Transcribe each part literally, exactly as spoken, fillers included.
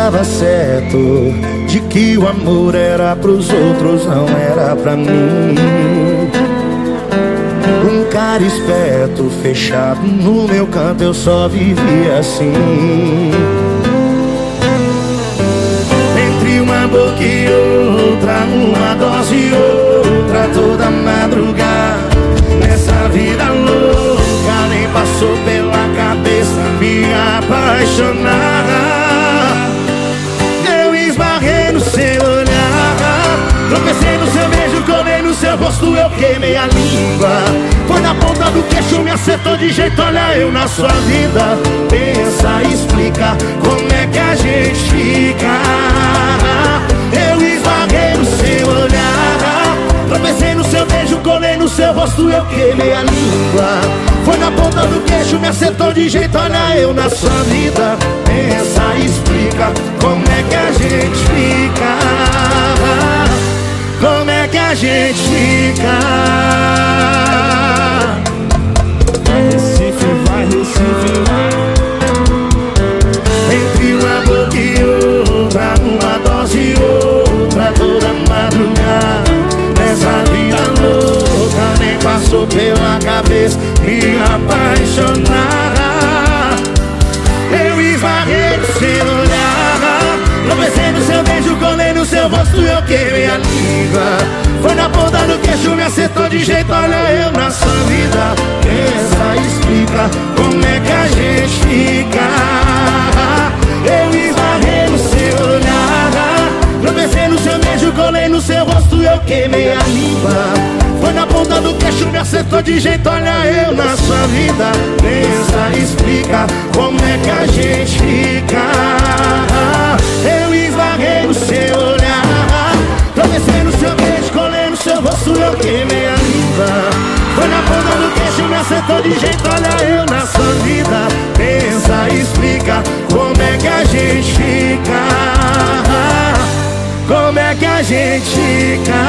estava certo de que o amor era pros outros, não era pra mim. Um cara esperto, fechado no meu canto, eu só vivia assim. Entre uma boca e outra, uma dose e outra, toda madrugada. Nessa vida louca, nem passou pela cabeça me apaixonar. Eu esbarrei no seu olhar, tropecei no seu beijo, colei no seu rosto, eu queimei a língua. Foi na ponta do queixo, me acertou de jeito, olha eu na sua vida. Pensa, explica, como é que a gente fica. Eu esbarrei no seu olhar, tropecei no seu beijo, colei no seu rosto, eu queimei a língua. Foi na ponta do queixo, me acertou de jeito, olha eu na sua vida. Pensa, explica, como é que a gente fica. Como é que a gente fica. Vai Recife, vai Recife, vai. Entre uma boca e outra, uma dose e outra, toda madrugada. Nessa vida louca, nem passou pela cabeça me apaixonar. Eu esbarrei no seu olhar, tropecei no seu beijo, colei no seu rosto, eu queimei a língua. Foi na ponta do queixo, me acertou de jeito, olha eu na sua vida. Pensa, explica, como é que a gente fica. Eu esbarrei no seu olhar, tropecei no seu beijo, colei no seu rosto, eu queimei a língua. Foi na ponta do queixo, me acertou de jeito, olha eu na sua vida. Pensa, explica, como é que a gente fica. Eu esbarrei no seu olhar, tropecei no seu beijo, colei no seu rosto, eu queimei a língua. Foi na ponta do queixo, me acertou de jeito, olha eu na sua vida. Pensa, explica, como é que a gente fica. Como é que a gente fica.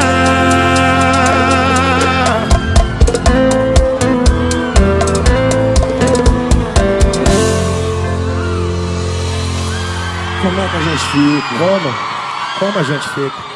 Como é que a gente fica? Como? Como a gente fica?